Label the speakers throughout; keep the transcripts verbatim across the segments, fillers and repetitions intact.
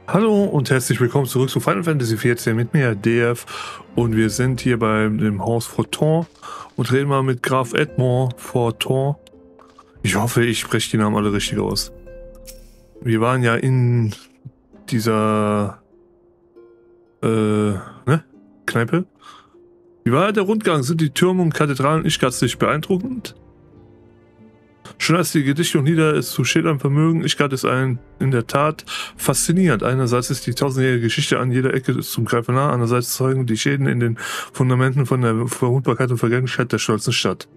Speaker 1: Hallo und herzlich willkommen zurück zu Final Fantasy vierzehn mit mir, D F. Und wir sind hier bei dem Haus Forton und reden mal mit Graf Edmond Forton. Ich hoffe, ich spreche die Namen alle richtig aus. Wir waren ja in dieser äh, ne? Kneipe. Wie war der Rundgang? Sind die Türme und Kathedralen nicht gänzlich beeindruckend? Schon als die Gedichte und Lieder es zu schildern vermögen, ich ist ein in der Tat faszinierend. Einerseits ist die tausendjährige Geschichte an jeder Ecke zum Greifen nah, andererseits zeugen die Schäden in den Fundamenten von der Verwundbarkeit und Vergänglichkeit der stolzen Stadt.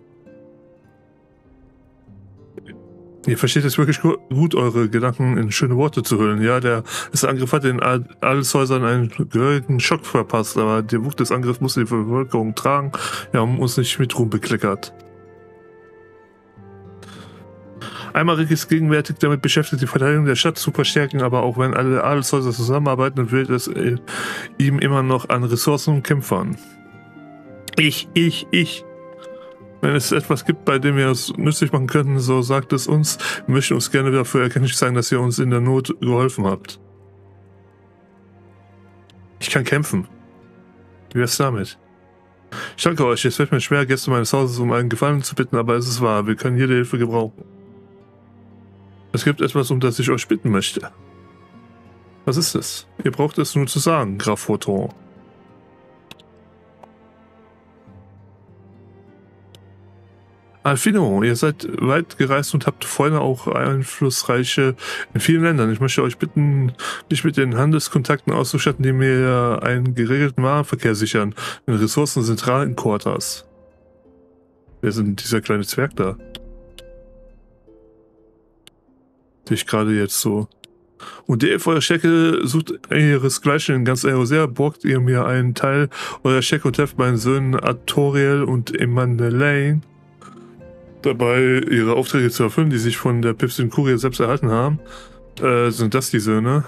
Speaker 1: Ihr versteht es wirklich gut, eure Gedanken in schöne Worte zu hüllen. Ja, der das Angriff hat den Adelshäusern einen gehörigen Schock verpasst, aber der Wucht des Angriffs muss die Bevölkerung tragen, ja, und muss nicht mit Ruhm bekleckert. Eimarik ist gegenwärtig damit beschäftigt, die Verteidigung der Stadt zu verstärken, aber auch wenn alle Adelshäuser zusammenarbeiten, fehlt es äh, ihm immer noch an Ressourcen und Kämpfern. Ich, ich, ich. Wenn es etwas gibt, bei dem wir es nützlich machen könnten, so sagt es uns. Wir möchten uns gerne dafür erkenntlich zeigen, dass ihr uns in der Not geholfen habt. Ich kann kämpfen. Wie wär's damit? Ich danke euch, es fällt mir schwer, Gäste meines Hauses um einen Gefallen zu bitten, aber es ist wahr, wir können jede Hilfe gebrauchen. Es gibt etwas, um das ich euch bitten möchte. Was ist es? Ihr braucht es nur zu sagen, Graf Forton. Alfino, ihr seid weit gereist und habt Freunde auch einflussreiche in vielen Ländern. Ich möchte euch bitten, mich mit den Handelskontakten auszustatten, die mir einen geregelten Warenverkehr sichern. Den Ressourcen zentral in Quartas. Wer ist denn dieser kleine Zwerg da? Ich gerade jetzt so. Und D F, euer Schecke sucht ihresgleichen in ganz Eoser, borgt ihr mir einen Teil eurer Schecke und helft meinen Söhnen Artoriel und Emandelaine dabei, ihre Aufträge zu erfüllen, die sich von der Pipsin Kurie selbst erhalten haben. Äh, sind das die Söhne?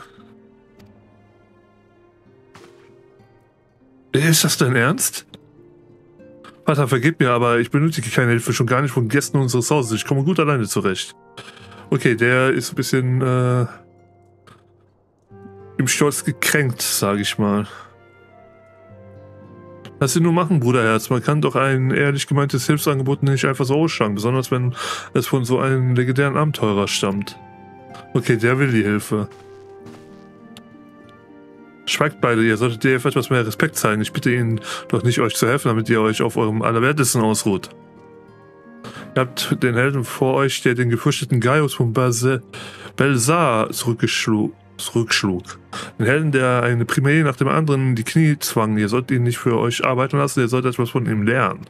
Speaker 1: Ist das dein Ernst? Vater, vergib mir, aber ich benötige keine Hilfe, schon gar nicht von Gästen unseres Hauses. Ich komme gut alleine zurecht. Okay, der ist ein bisschen äh, im Stolz gekränkt, sage ich mal. Lass ihn nur machen, Bruderherz. Man kann doch ein ehrlich gemeintes Hilfsangebot nicht einfach so ausschlagen, besonders wenn es von so einem legendären Abenteurer stammt. Okay, der will die Hilfe. Schweigt beide, ihr solltet D F etwas mehr Respekt zeigen. Ich bitte ihn doch nicht, euch zu helfen, damit ihr euch auf eurem Allerwertesten ausruht. Ihr habt den Helden vor euch, der den gefürchteten Gaius von Belzar zurückgeschlug. zurückschlug. Den Helden, der eine Primäre nach dem anderen in die Knie zwang. Ihr sollt ihn nicht für euch arbeiten lassen, ihr sollt etwas von ihm lernen.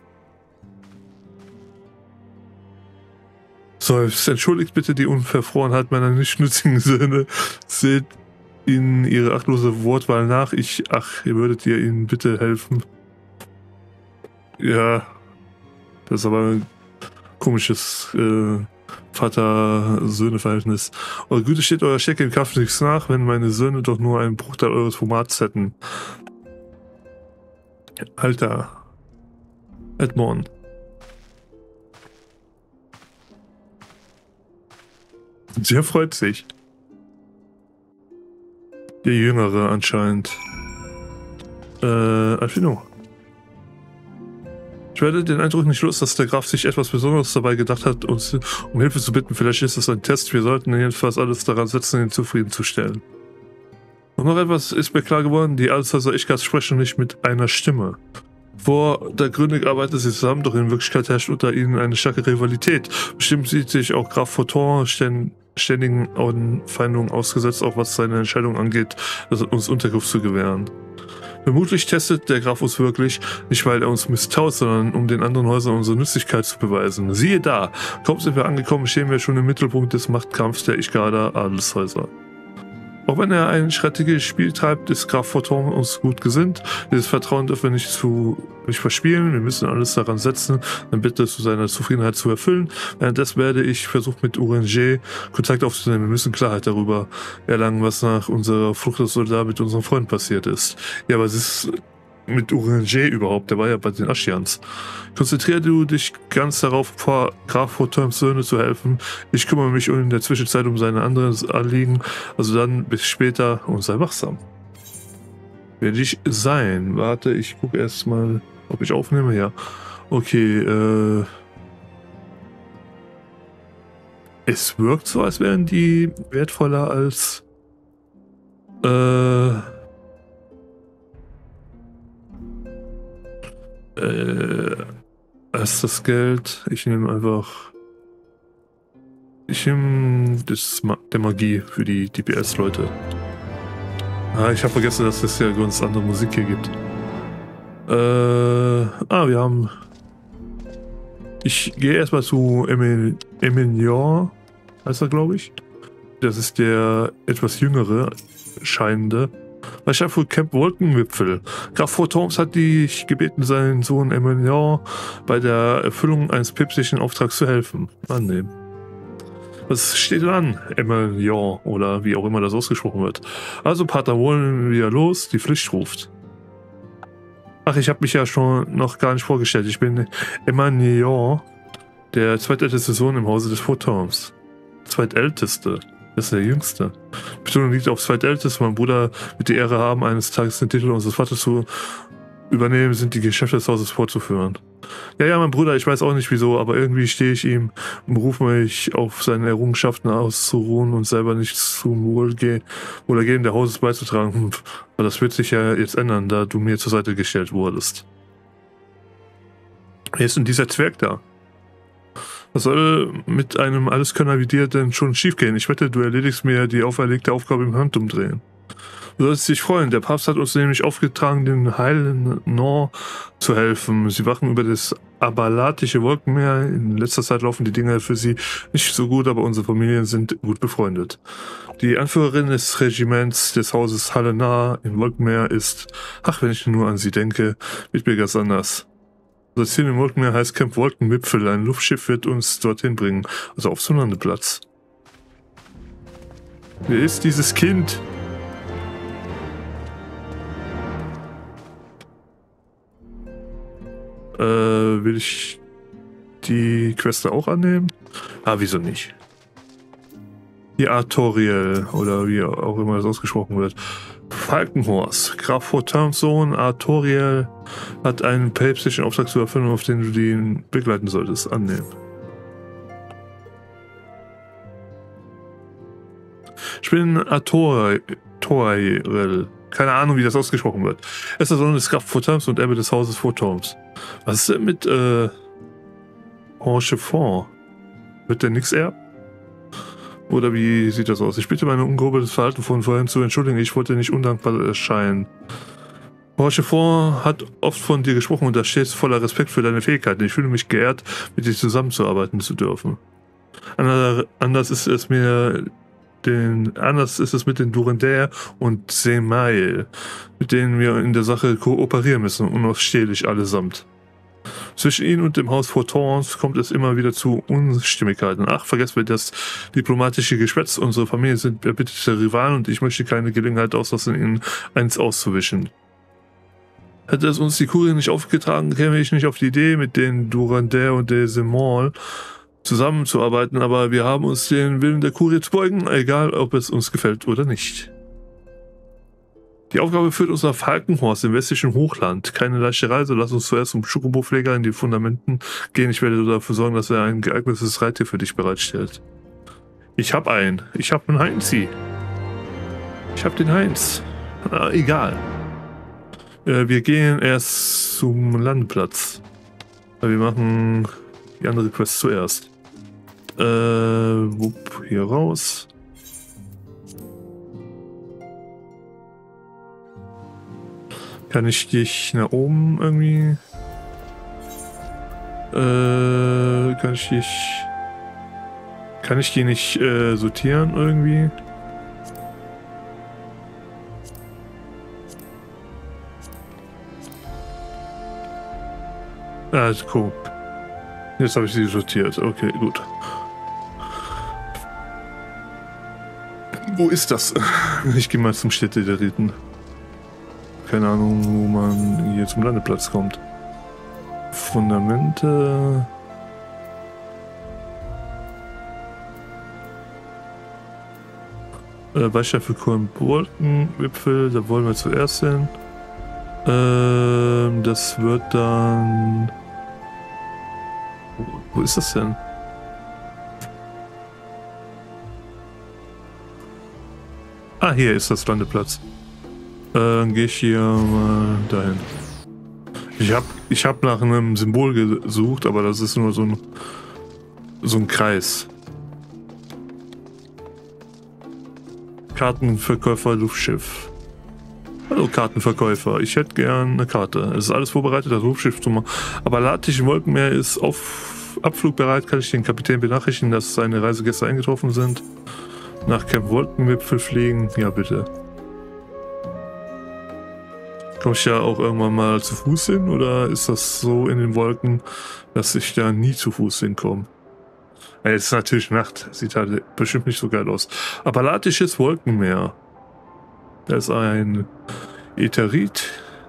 Speaker 1: Seufzt, entschuldigt bitte die Unverfrorenheit meiner nicht nützigen Söhne. Seht ihnen ihre achtlose Wortwahl nach. Ich, ach, ihr würdet ihr ihnen bitte helfen. Ja, das ist aber ein komisches äh, Vater-Söhne-Verhältnis. Eure Güte steht eurer Stärke im Kampf nichts nach, wenn meine Söhne doch nur einen Bruchteil eures Formats hätten. Alter. Edmond. Der freut sich. Der Jüngere anscheinend. Äh, Alfino. Ich werde den Eindruck nicht los, dass der Graf sich etwas Besonderes dabei gedacht hat, uns um Hilfe zu bitten. Vielleicht ist es ein Test. Wir sollten jedenfalls alles daran setzen, ihn zufriedenzustellen. Und noch etwas ist mir klar geworden. Die Adelshäuser Ichgard sprechen nicht mit einer Stimme. Vor der Gründung arbeiten sie zusammen, doch in Wirklichkeit herrscht unter ihnen eine starke Rivalität. Bestimmt sieht sich auch Graf Forton ständigen Anfeindungen ausgesetzt, auch was seine Entscheidung angeht, uns Unterkunft zu gewähren. Vermutlich testet der Graf uns wirklich, nicht weil er uns misstraut, sondern um den anderen Häusern unsere Nützlichkeit zu beweisen. Siehe da, kaum sind wir angekommen, stehen wir schon im Mittelpunkt des Machtkampfs der Ichgarder Adelshäuser. Auch wenn er ein strategyisches Spiel treibt, ist Graf Forton uns gut gesinnt. Dieses Vertrauen dürfen wir nicht, zu, nicht verspielen. Wir müssen alles daran setzen, eine Bitte zu seiner Zufriedenheit zu erfüllen. Währenddessen werde ich versuchen, mit Uranger Kontakt aufzunehmen. Wir müssen Klarheit darüber erlangen, was nach unserer Flucht aus Soldat mit unseren Freunden passiert ist. Ja, aber es ist mit Uranger überhaupt? Der war ja bei den Ashians. Konzentriere du dich ganz darauf, Graf Photoms Söhne zu helfen. Ich kümmere mich in der Zwischenzeit um seine anderen Anliegen. Also dann bis später und sei wachsam. Werde ich sein. Warte, ich gucke erst mal, ob ich aufnehme. Ja. Okay, äh... es wirkt so, als wären die wertvoller als... Äh... Äh... als das Geld. Ich nehme einfach... Ich nehme das Ma der Magie für die D P S-Leute. Ah, ich habe vergessen, dass es ja ganz andere Musik hier gibt. Äh... Ah, wir haben... Ich gehe erstmal zu Emil Emilion, heißt er, glaube ich. Das ist der etwas jüngere, scheinende. Chef von Camp Wolkenwipfel. Graf Photoms hat dich gebeten, seinen Sohn Emilion bei der Erfüllung eines päpstlichen Auftrags zu helfen. Annehmen. Was steht an, Emilion, oder wie auch immer das ausgesprochen wird. Also, Pater, wollen wir los? Die Pflicht ruft. Ach, ich habe mich ja schon noch gar nicht vorgestellt. Ich bin Emilion, der zweitälteste Sohn im Hause des Photoms. Zweitälteste? Das ist der Jüngste. Die Betonung liegt auf zweitälteste. Mein Bruder wird die Ehre haben, eines Tages den Titel unseres Vaters zu übernehmen, sind die Geschäfte des Hauses fortzuführen. Ja, ja, mein Bruder, ich weiß auch nicht wieso, aber irgendwie stehe ich ihm im Beruf, mich auf seine Errungenschaften auszuruhen und selber nichts zum Wohlge Wohlergehen der Hauses beizutragen. Hm, aber das wird sich ja jetzt ändern, da du mir zur Seite gestellt wurdest. Wer ist denn dieser Zwerg da? Was soll mit einem Alleskönner wie dir denn schon schiefgehen? Ich wette, du erledigst mir die auferlegte Aufgabe im Handumdrehen. Du sollst dich freuen. Der Papst hat uns nämlich aufgetragen, den heilen Nor zu helfen. Sie wachen über das abalatische Wolkenmeer. In letzter Zeit laufen die Dinge für sie nicht so gut, aber unsere Familien sind gut befreundet. Die Anführerin des Regiments des Hauses Halenar im Wolkenmeer ist, ach, wenn ich nur an sie denke, wird mir ganz anders. Das Ziel im Wolkenmeer heißt Camp Wolkenwipfel. Ein Luftschiff wird uns dorthin bringen, also auf zum Landeplatz. Wer ist dieses Kind? Äh, will ich die Queste auch annehmen? Ah, wieso nicht? Die Artoriel, oder wie auch immer das ausgesprochen wird. Falkenhorst. Graf Photoms Sohn Artoriel hat einen päpstlichen Auftrag zu erfüllen, auf den du ihn begleiten solltest. Annehmen. Ich bin Artoriel. Keine Ahnung, wie das ausgesprochen wird. Er ist der Sohn des Graf Photoms und Erbe des Hauses Photoms. Was ist denn mit äh, Orchefort? Wird der nix erben? Oder wie sieht das aus? Ich bitte meine ungehobeltes Verhalten von vorhin zu entschuldigen. Ich wollte nicht undankbar erscheinen. Rochefort hat oft von dir gesprochen und da stets voller Respekt für deine Fähigkeiten. Ich fühle mich geehrt, mit dir zusammenzuarbeiten zu dürfen. Anders ist es mir den, anders ist es mit den Durandär und Semail, mit denen wir in der Sache kooperieren müssen, unausstehlich allesamt. Zwischen ihnen und dem Haus Photoms kommt es immer wieder zu Unstimmigkeiten. Ach, vergesst mir das diplomatische Geschwätz. Unsere Familie sind erbitterte Rivalen und ich möchte keine Gelegenheit auslassen, ihnen eins auszuwischen. Hätte es uns die Kurie nicht aufgetragen, käme ich nicht auf die Idee, mit den Durandär und der Semol zusammenzuarbeiten, aber wir haben uns den Willen der Kurie zu beugen, egal ob es uns gefällt oder nicht. Die Aufgabe führt uns nach Falkenhorst im westlichen Hochland. Keine leichte Reise, lass uns zuerst zum Schokobo-Pfleger in die Fundamenten gehen. Ich werde dafür sorgen, dass er ein geeignetes Reittier für dich bereitstellt. Ich hab einen. Ich hab einen Heinzi. Ich hab den Heinz. Ah, egal. Äh, wir gehen erst zum Landeplatz. Wir machen die andere Quest zuerst. Äh, wupp, hier raus. Kann ich dich nach oben irgendwie... Äh, kann ich dich... Kann ich die nicht äh, sortieren irgendwie? Ah, guck. Jetzt habe ich sie sortiert. Okay, gut. Wo ist das? Ich gehe mal zum Städte der Riten. keine Ahnung, wo man hier zum Landeplatz kommt. Fundamente. Äh, Beistand für Wolkenwipfel, da wollen wir zuerst hin. Ähm, das wird dann... Wo, wo ist das denn? Ah, hier ist das Landeplatz. Äh, dann gehe ich hier mal dahin. Ich habe ich hab nach einem Symbol gesucht, aber das ist nur so ein, so ein Kreis. Kartenverkäufer Luftschiff. Hallo Kartenverkäufer, ich hätte gern eine Karte. Es ist alles vorbereitet, das Luftschiff zu machen. Aber Latischen Wolkenmeer ist auf abflugbereit. Kann ich den Kapitän benachrichtigen, dass seine Reisegäste eingetroffen sind? Nach Camp Wolkenwipfel fliegen? Ja, bitte. Komme ich ja auch irgendwann mal zu Fuß hin oder ist das so in den Wolken, dass ich da nie zu Fuß hinkomme? Ja, jetzt ist natürlich Nacht, sieht halt bestimmt nicht so geil aus. Aber Latisches Wolkenmeer. Da ist ein Ätherit.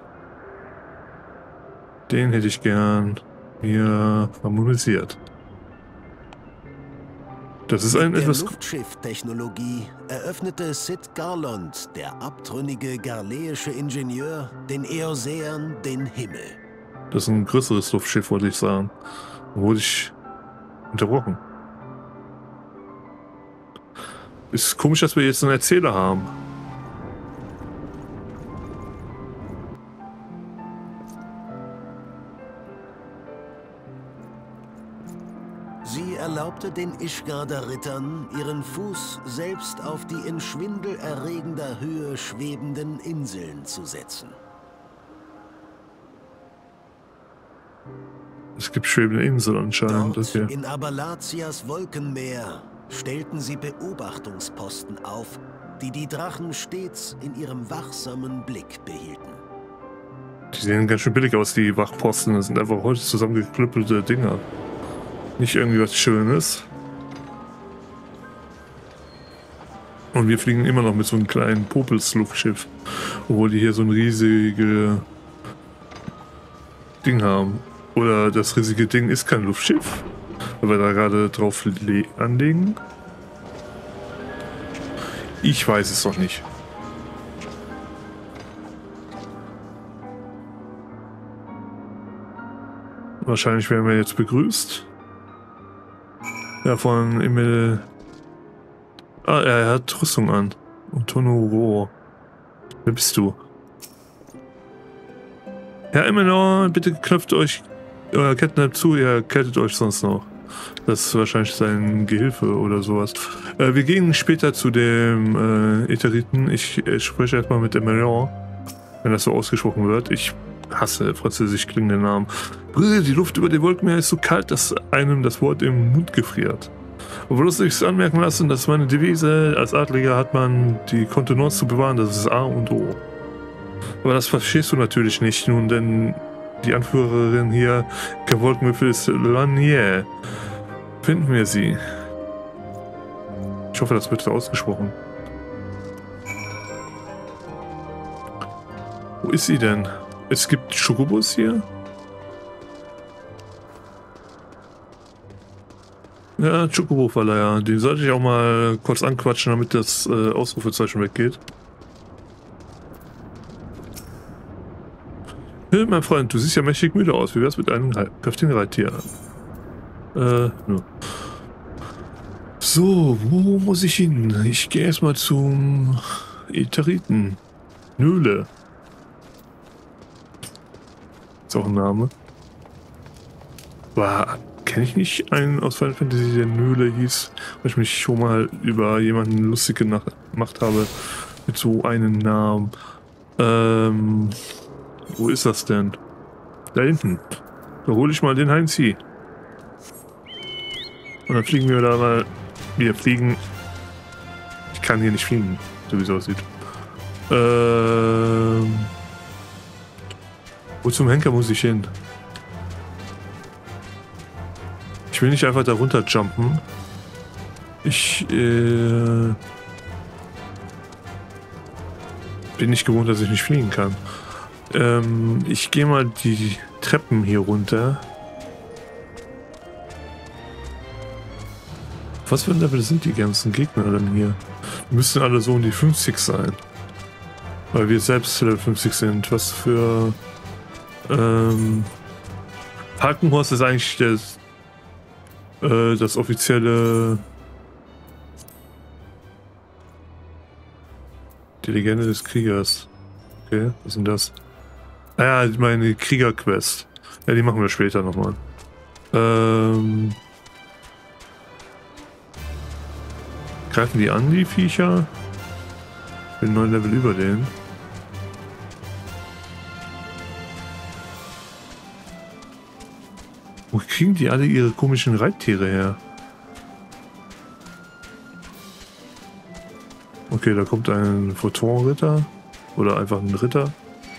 Speaker 1: Den hätte ich gern hier harmonisiert. Das ist ein
Speaker 2: Mit
Speaker 1: etwas...
Speaker 2: der Luftschifftechnologie eröffnete Sid Garlond, der abtrünnige garleische Ingenieur, den Eoseern den Himmel.
Speaker 1: Das ist ein größeres Luftschiff, wollte ich sagen. Wurde ich unterbrochen. Ist komisch, dass wir jetzt einen Erzähler haben.
Speaker 2: Sie erlaubte den Ishgarder Rittern, ihren Fuß selbst auf die in schwindelerregender Höhe schwebenden Inseln zu setzen.
Speaker 1: Es gibt schwebende Inseln anscheinend.
Speaker 2: Dort,
Speaker 1: Okay.
Speaker 2: in Abalatias Wolkenmeer, stellten sie Beobachtungsposten auf, die die Drachen stets in ihrem wachsamen Blick behielten.
Speaker 1: Die sehen ganz schön billig aus, die Wachposten. Das sind einfach heute zusammengeklüppelte Dinger. Nicht irgendwie was Schönes. Und wir fliegen immer noch mit so einem kleinen Popels-Luftschiff. Obwohl die hier so ein riesiges Ding haben. Oder das riesige Ding ist kein Luftschiff. Weil wir da gerade drauf anlegen. Ich weiß es doch nicht. Wahrscheinlich werden wir jetzt begrüßt. Ja, von Emil. Ah, er hat Rüstung an. Und Tonoro. Wer bist du? Herr Eminor, bitte knöpft euch euer Kettenhemd zu, ihr kältet euch sonst noch. Das ist wahrscheinlich sein Gehilfe oder sowas. Äh, wir gehen später zu dem äh, Ätheriten. Ich, ich spreche erstmal mit Eminor, wenn das so ausgesprochen wird. Ich hasse französisch klingende Namen. Die Luft über die Wolkenmeer ist so kalt, dass einem das Wort im Mund gefriert. Obwohl es sich anmerken lassen, dass meine Devise als Adliger hat man die Kontenance zu bewahren, das ist A und O. Aber das verstehst du natürlich nicht nun, denn die Anführerin hier, der Wolkenwipfel ist Lanier. Finden wir sie. Ich hoffe, das wird so ausgesprochen. Wo ist sie denn? Es gibt Chocobos hier? Ja, Chocobo-Verleiher. Den sollte ich auch mal kurz anquatschen, damit das äh, Ausrufezeichen weggeht. Hey, mein Freund, du siehst ja mächtig müde aus. Wie wär's mit einem kräftigen Reittier? Äh, ja. So, wo muss ich hin? Ich gehe erstmal zum Ätheriten. Nöle. Ist auch ein Name. War, kenne ich nicht einen aus Final Fantasy, der Nöle hieß, weil ich mich schon mal über jemanden lustig gemacht habe mit so einem Namen. Ähm, wo ist das denn? Da hinten. Da hole ich mal den Heinzi. Und dann fliegen wir da mal. Wir fliegen. Ich kann hier nicht fliegen, so wie es aussieht. Ähm. Wo zum Henker muss ich hin? Ich will nicht einfach da runter jumpen. Ich äh, bin nicht gewohnt, dass ich nicht fliegen kann. Ähm, ich gehe mal die Treppen hier runter. Was für ein Level sind die ganzen Gegner denn hier? Die müssen alle so um die fünfzig sein. Weil wir selbst Level fünfzig sind. Was für... Ähm... Falkenhorst ist eigentlich das... Äh, das offizielle... Die Legende des Kriegers. Okay, was ist denn das? Ah ja, meine Krieger-Quest. Ja, die machen wir später nochmal. Ähm... Greifen die an, die Viecher? Ich bin neun Level über denen. Wo kriegen die alle ihre komischen Reittiere her? Okay, da kommt ein Photon-Ritter. Oder einfach ein Ritter.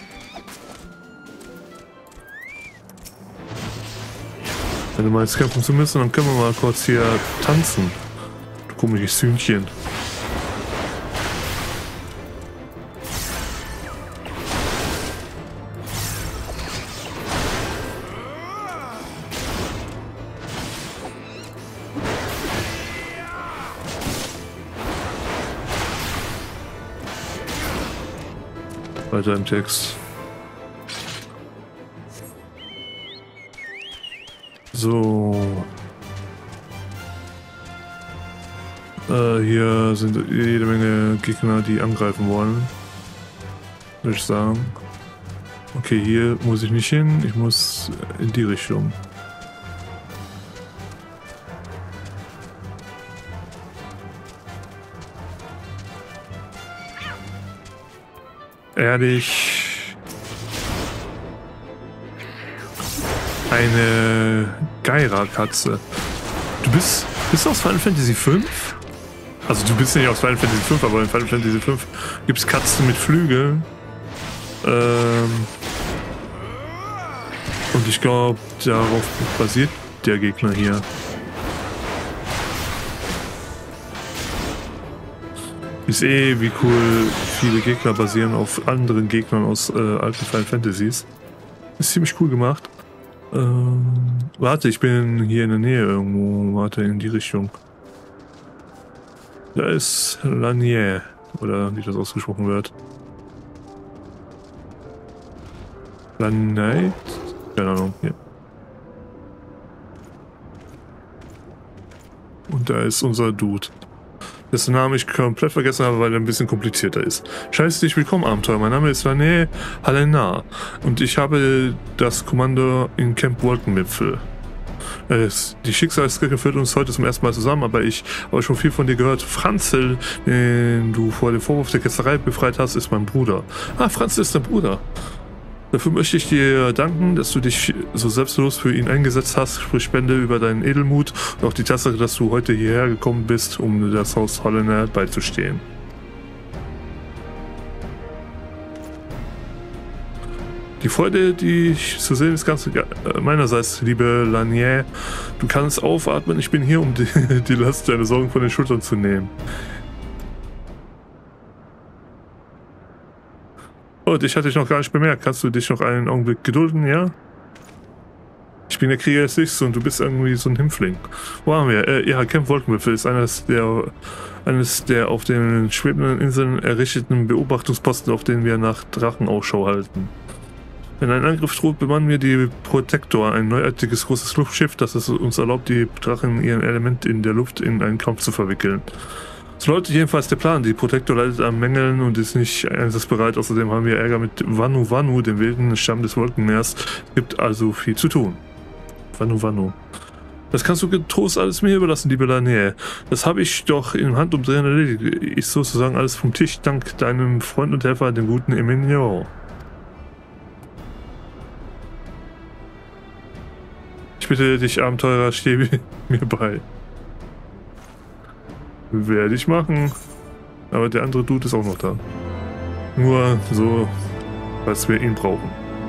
Speaker 1: Wenn du meinst, kämpfen zu müssen, dann können wir mal kurz hier tanzen. Du komisches Hühnchen. Weiter im Text. So. Äh, hier sind jede Menge Gegner, die angreifen wollen. Würde ich sagen. Okay, hier muss ich nicht hin. Ich muss in die Richtung. Ehrlich. Eine Geira-Katze. Du bist, bist du aus Final Fantasy fünf? Also du bist nicht aus Final Fantasy fünf, aber in Final Fantasy fünf gibt es Katzen mit Flügeln. Ähm Und ich glaube, darauf basiert der Gegner hier. Ist eh, wie cool viele Gegner basieren auf anderen Gegnern aus äh, alten Final Fantasies. Ist ziemlich cool gemacht. Ähm, warte, ich bin hier in der Nähe irgendwo. Warte, in die Richtung. Da ist Lanier, oder wie das ausgesprochen wird. Lanier? Keine Ahnung, hier. Und da ist unser Dude. Dessen Namen ich komplett vergessen habe, weil er ein bisschen komplizierter ist. Scheiß dich willkommen, Abenteuer. Mein Name ist Lanier Halenar und ich habe das Kommando in Camp Wolkenwipfel. Die Schicksalsskirche führt uns heute zum ersten Mal zusammen, aber ich habe schon viel von dir gehört. Franzl, den du vor dem Vorwurf der Ketzerei befreit hast, ist mein Bruder. Ah, Franzl ist dein Bruder. Dafür möchte ich dir danken, dass du dich so selbstlos für ihn eingesetzt hast, sprich Spende über deinen Edelmut und auch die Tatsache, dass du heute hierher gekommen bist, um das Haus Halenar beizustehen. Die Freude, die ich zu sehen, ist ganz meinerseits, liebe Lanier. Du kannst aufatmen, ich bin hier, um die, die Last deiner Sorgen von den Schultern zu nehmen. Oh, dich hatte ich noch gar nicht bemerkt. Kannst du dich noch einen Augenblick gedulden, ja? Ich bin der Krieger des Lichts und du bist irgendwie so ein Himpfling. Wo haben wir? Äh, ja, Camp Wolkenwipfel ist eines der, eines der auf den schwebenden Inseln errichteten Beobachtungsposten, auf denen wir nach Drachen Ausschau halten. Wenn ein Angriff droht, bemannen wir die Protector, ein neuartiges großes Luftschiff, das es uns erlaubt, die Drachen in ihren Element in der Luft in einen Kampf zu verwickeln. So lautet jedenfalls der Plan. Die Protector leidet an Mängeln und ist nicht einsatzbereit. Außerdem haben wir Ärger mit Vanu Vanu, dem wilden Stamm des Wolkenmeers. Es gibt also viel zu tun. Vanu Vanu. Das kannst du getrost alles mir überlassen, liebe Lanier. Das habe ich doch im Handumdrehen erledigt. Ist sozusagen alles vom Tisch, dank deinem Freund und Helfer, dem guten Emilio. Ich bitte dich, Abenteurer, steh mir bei. Werde ich machen. Aber der andere Dude ist auch noch da. Nur so, als wir ihn brauchen.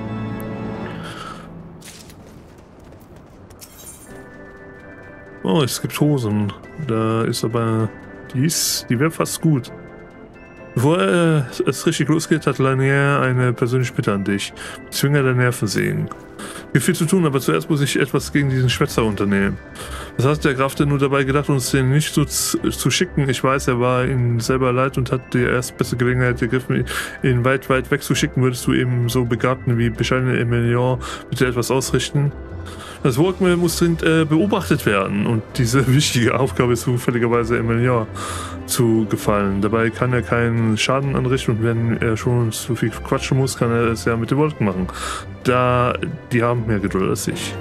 Speaker 1: Oh, es gibt Hosen. Da ist aber... Die ist... Die wäre fast gut. Bevor äh, es richtig losgeht, hat Lanier eine persönliche Bitte an dich. Zwinger der Nervensägen. Gibt viel zu tun, aber zuerst muss ich etwas gegen diesen Schwätzer unternehmen. Was hat der Graf denn nur dabei gedacht, uns den nicht so zu, zu schicken? Ich weiß, er war ihnen selber leid und hat die erst beste Gelegenheit gegriffen, ihn weit, weit weg zu schicken. Würdest du eben so begabten wie bescheidene Emilion bitte etwas ausrichten? Das Walkman muss dringend äh, beobachtet werden und diese wichtige Aufgabe ist zufälligerweise Emilion zu gefallen. Dabei kann er keinen Schaden anrichten und wenn er schon zu viel quatschen muss, kann er es ja mit den Wolken machen. Da, die haben mehr Geduld als ich.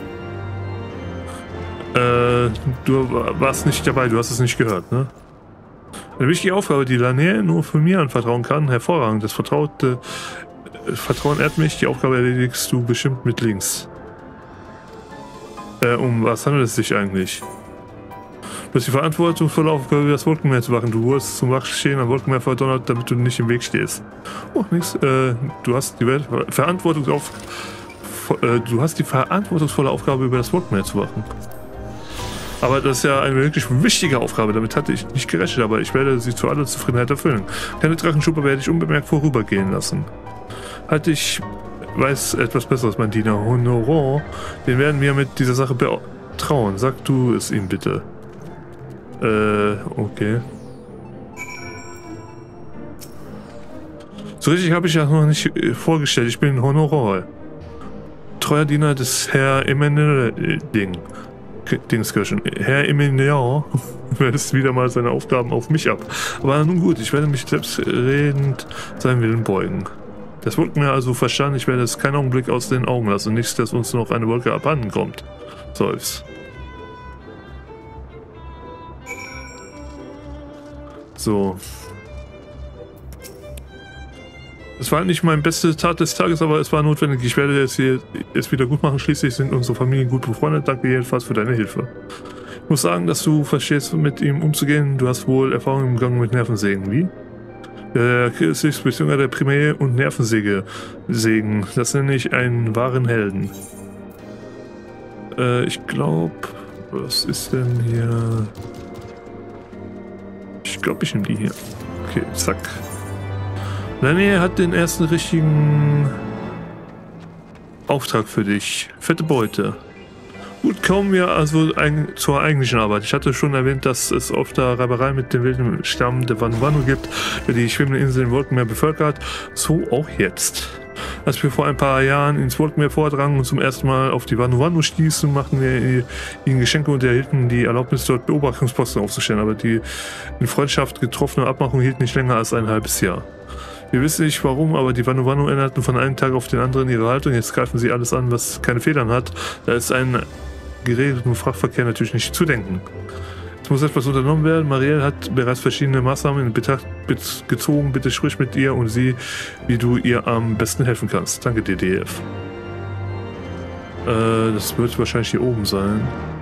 Speaker 1: Äh, du warst nicht dabei, du hast es nicht gehört, ne? Eine wichtige Aufgabe, die Lanier nur von mir anvertrauen kann, hervorragend. Das vertraute äh, Vertrauen ehrt mich, die Aufgabe erledigst du bestimmt mit links. Äh, um was handelt es sich eigentlich? Du hast die verantwortungsvolle Aufgabe, das Wolkenmeer zu wachen. Du wurdest zum Wachstehen am Wolkenmeer verdonnert, damit du nicht im Weg stehst. Oh, nix. Äh, du hast die Welt Verantwortungsauf äh, du hast die verantwortungsvolle Aufgabe, über das Wolkenmeer zu wachen. Aber das ist ja eine wirklich wichtige Aufgabe. Damit hatte ich nicht gerechnet, aber ich werde sie zu aller Zufriedenheit erfüllen. Keine Drachenschuppe werde ich unbemerkt vorübergehen lassen. Halt dich... weiß etwas Besseres, mein Diener. Honoran, den werden wir mit dieser Sache betrauen. Sag du es ihm bitte. Äh, okay. So richtig habe ich ja noch nicht vorgestellt. Ich bin Honoran. Treuer Diener des Herr Emmanuel Ding. Dingskirchen. Herr Emilion wälzt wieder mal seine Aufgaben auf mich ab. Aber nun gut, ich werde mich selbstredend seinem Willen beugen. Das Wolkenmeer also verstanden, ich werde es keinen Augenblick aus den Augen lassen. Nichts, dass uns noch eine Wolke abhanden kommt. Seufz. So. Es war nicht meine beste Tat des Tages, aber es war notwendig. Ich werde es hier es wieder gut machen. Schließlich sind unsere Familien gut befreundet. Danke jedenfalls für deine Hilfe. Ich muss sagen, dass du verstehst, mit ihm umzugehen. Du hast wohl Erfahrung im Umgang mit Nervensägen. Wie? Der Kirchsicht bzw. der Primär- und Nervensäge Segen. Das nenne ich einen wahren Helden. Äh, ich glaube, was ist denn hier? Ich glaube, ich nehme die hier. Okay, zack. Lanier hat den ersten richtigen Auftrag für dich. Fette Beute. Gut, kommen wir also ein, zur eigentlichen Arbeit. Ich hatte schon erwähnt, dass es oft da Reibereien mit dem wilden Stamm der Vanuatu gibt, der die schwebenden Inseln im Wolkenmeer bevölkert. So auch jetzt. Als wir vor ein paar Jahren ins Wolkenmeer vordrangen und zum ersten Mal auf die Vanuatu stießen, machten wir ihnen Geschenke und erhielten die Erlaubnis, dort Beobachtungsposten aufzustellen. Aber die in Freundschaft getroffene Abmachung hielt nicht länger als ein halbes Jahr. Wir wissen nicht warum, aber die Vanuatu änderten von einem Tag auf den anderen ihre Haltung. Jetzt greifen sie alles an, was keine Federn hat. Da ist ein geregelten Frachtverkehr natürlich nicht zu denken. Es muss etwas unternommen werden. Marielle hat bereits verschiedene Maßnahmen in Betracht gezogen. Bitte sprich mit ihr und sieh, wie du ihr am besten helfen kannst. Danke, D D F. Äh, das wird wahrscheinlich hier oben sein.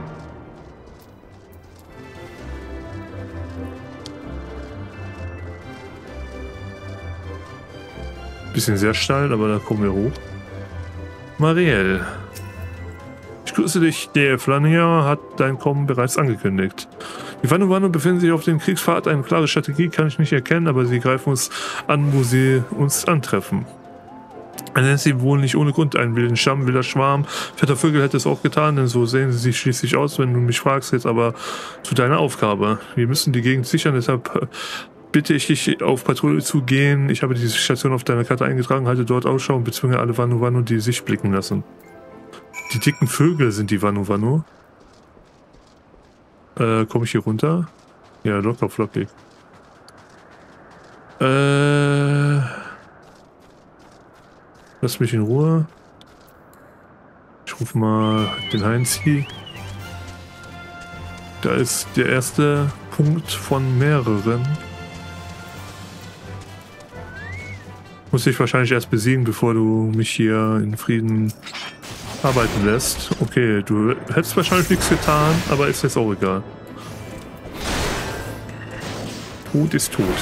Speaker 1: Bisschen sehr steil, aber da kommen wir hoch. Marielle. Ich grüße dich, der Flanier hat dein Kommen bereits angekündigt. Die Vanuatu befinden sich auf dem Kriegspfad. Eine klare Strategie kann ich nicht erkennen, aber sie greifen uns an, wo sie uns antreffen. Er nennt sie wohl nicht ohne Grund einen wilden Stamm, wilder Schwarm. Fetter Vögel hätte es auch getan, denn so sehen sie sich schließlich aus, wenn du mich fragst. Jetzt aber zu deiner Aufgabe. Wir müssen die Gegend sichern, deshalb bitte ich dich, auf Patrouille zu gehen. Ich habe diese Station auf deiner Karte eingetragen, halte dort Ausschau und bezwinge alle Vanuatu, die sich blicken lassen. Die dicken Vögel sind die Vanuatu. Äh, komme ich hier runter? Ja, locker flockig. Äh... Lass mich in Ruhe. Ich rufe mal den Heinzi. Da ist der erste Punkt von mehreren. Muss ich wahrscheinlich erst besiegen, bevor du mich hier in Frieden arbeiten lässt. Okay, du hättest wahrscheinlich nichts getan, aber ist jetzt auch egal. Tod ist tot.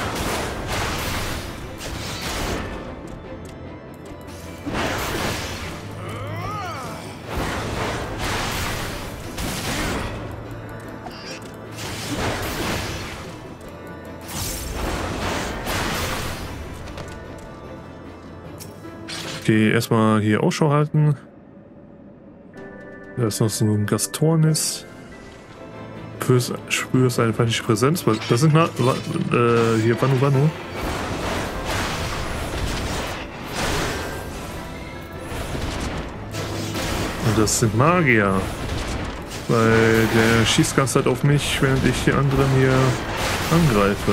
Speaker 1: Okay, erstmal hier Ausschau halten. Da ist noch so ein Gastornis. Spürst eine feindliche Präsenz. Das sind na, äh, hier Wanu Wanu. Und das sind Magier. Weil der schießt ganz Zeit auf mich, während ich die anderen hier angreife.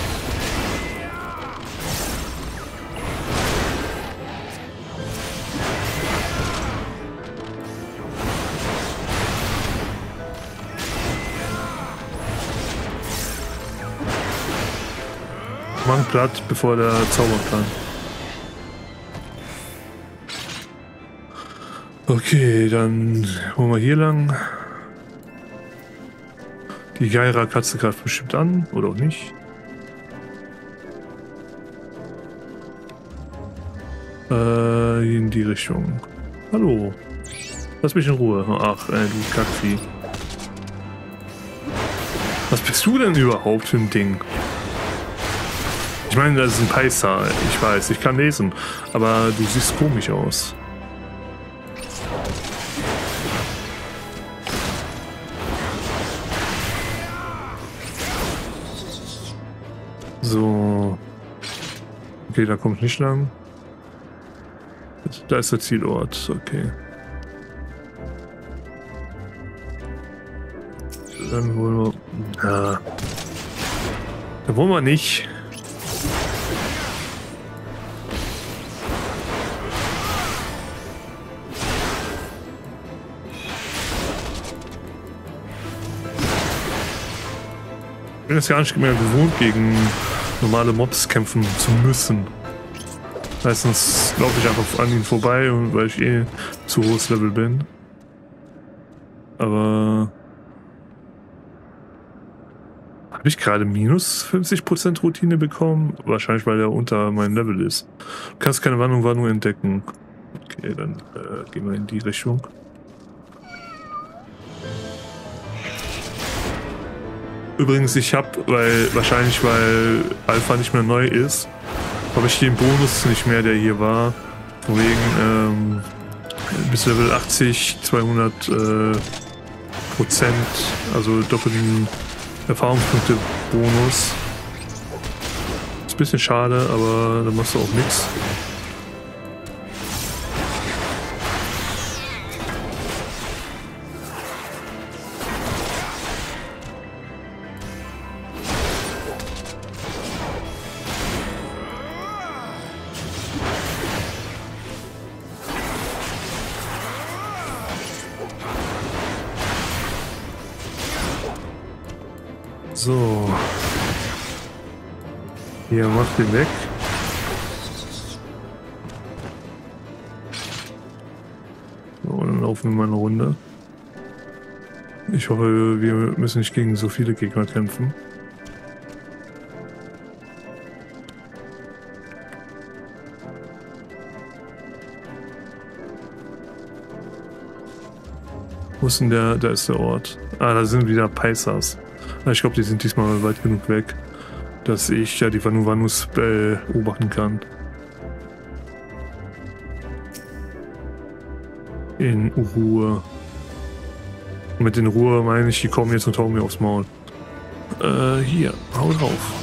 Speaker 1: Mach platt, bevor der zaubern kann. Okay, dann holen wir hier lang. Die Geira-Katze greift bestimmt an, oder auch nicht. Äh, in die Richtung. Hallo. Lass mich in Ruhe. Ach, ey, du Kackvieh. Was bist du denn überhaupt für ein Ding? Ich meine, das ist ein Paisa. Ich weiß, ich kann lesen. Aber du siehst komisch aus. So. Okay, da kommt nicht lang. Da ist der Zielort. Okay. Dann wollen wir... Ja. Da wollen wir nicht. Ich bin es gar nicht mehr gewohnt, gegen normale Mobs kämpfen zu müssen. Meistens laufe ich einfach an ihnen vorbei, und weil ich eh zu hohes Level bin. Aber... Habe ich gerade minus fünfzig Prozent Routine bekommen? Wahrscheinlich, weil er unter meinem Level ist. Du kannst keine Warnung, Warnung entdecken. Okay, dann äh, gehen wir in die Richtung. Übrigens, ich habe, weil wahrscheinlich weil Alpha nicht mehr neu ist, habe ich den Bonus nicht mehr, der hier war. Von wegen ähm, bis Level achtzig, zweihundert äh, Prozent, also doppelten Erfahrungspunkte Bonus. Ist ein bisschen schade, aber da machst du auch nichts. So. Hier, mach den weg. So, dann laufen wir mal eine Runde. Ich hoffe, wir müssen nicht gegen so viele Gegner kämpfen. Wo ist denn der? Da ist der Ort. Ah, da sind wieder Paisas. Ich glaube, die sind diesmal weit genug weg, dass ich ja die Wanu Wanus beobachten kann. In Ruhe. Und mit in Ruhe meine ich, die kommen jetzt und hauen mir aufs Maul. Äh, hier, hau drauf.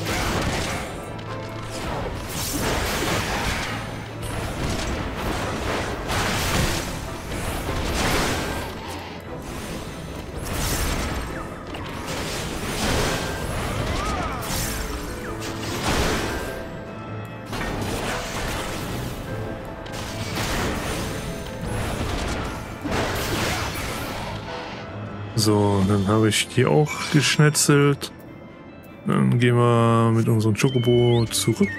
Speaker 1: So, dann habe ich die auch geschnetzelt. Dann gehen wir mit unserem Chocobo zurück.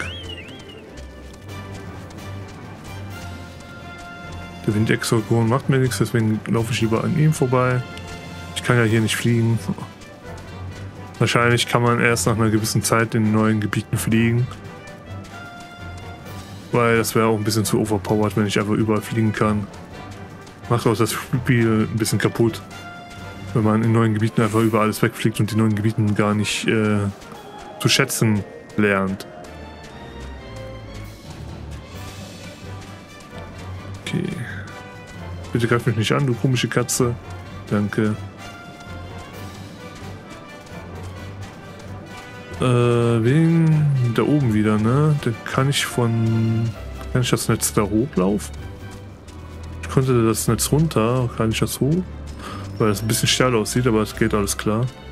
Speaker 1: Der Windexorgon macht mir nichts, deswegen laufe ich lieber an ihm vorbei. Ich kann ja hier nicht fliegen. Wahrscheinlich kann man erst nach einer gewissen Zeit in neuen Gebieten fliegen. Weil das wäre auch ein bisschen zu overpowered, wenn ich einfach überall fliegen kann. Macht auch das Spiel ein bisschen kaputt. Wenn man in neuen Gebieten einfach über alles wegfliegt und die neuen Gebieten gar nicht äh, zu schätzen lernt. Okay. Bitte greif mich nicht an, du komische Katze. Danke. Äh, wen? Da oben wieder, ne? Dann kann ich von... Kann ich das Netz da hochlaufen? Ich konnte das Netz runter. Kann ich das hoch? Weil das ein bisschen steil aussieht, aber es geht alles klar.